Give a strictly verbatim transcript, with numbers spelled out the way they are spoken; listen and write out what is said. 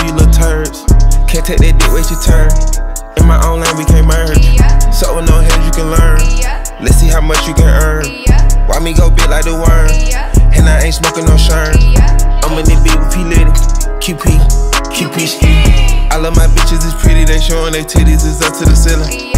you little turds. Can't take that dick, wait your turn. In my own lane, we can't merge. So with no hands, you can learn. Let's see how much you can earn. Why me go big like the worm? And I ain't smoking no shirt. I'm in the beat with P Litty, Q P, Q P ski. I love my bitches, it's pretty, they showing their titties, it's up to the ceiling.